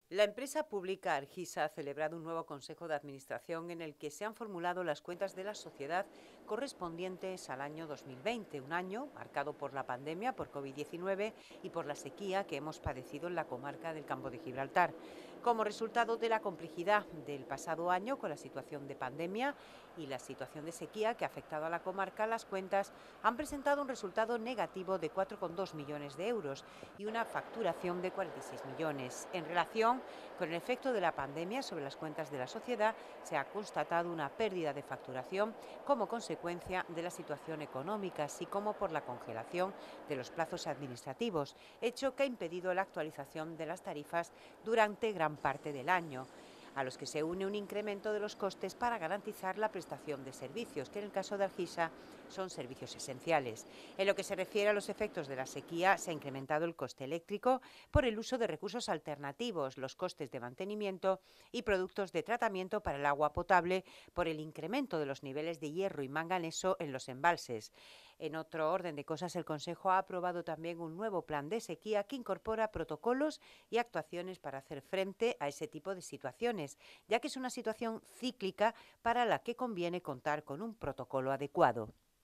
La empresa pública Argisa ha celebrado un nuevo Consejo de Administración en el que se han formulado las cuentas de la sociedad correspondientes al año 2020, un año marcado por la pandemia por COVID-19 y por la sequía que hemos padecido en la comarca del Campo de Gibraltar. Como resultado de la complejidad del pasado año con la situación de pandemia y la situación de sequía que ha afectado a la comarca, las cuentas han presentado un resultado negativo de 4,2 millones de euros y una facturación de 46 millones. En relación con el efecto de la pandemia sobre las cuentas de la sociedad, se ha constatado una pérdida de facturación como consecuencia de la situación económica, así como por la congelación de los plazos administrativos, hecho que ha impedido la actualización de las tarifas durante gran parte del año, a los que se une un incremento de los costes para garantizar la prestación de servicios, que en el caso de Argisa son servicios esenciales. En lo que se refiere a los efectos de la sequía, se ha incrementado el coste eléctrico por el uso de recursos alternativos, los costes de mantenimiento y productos de tratamiento para el agua potable por el incremento de los niveles de hierro y manganeso en los embalses. En otro orden de cosas, el Consejo ha aprobado también un nuevo plan de sequía que incorpora protocolos y actuaciones para hacer frente a ese tipo de situaciones, ya que es una situación cíclica para la que conviene contar con un protocolo adecuado.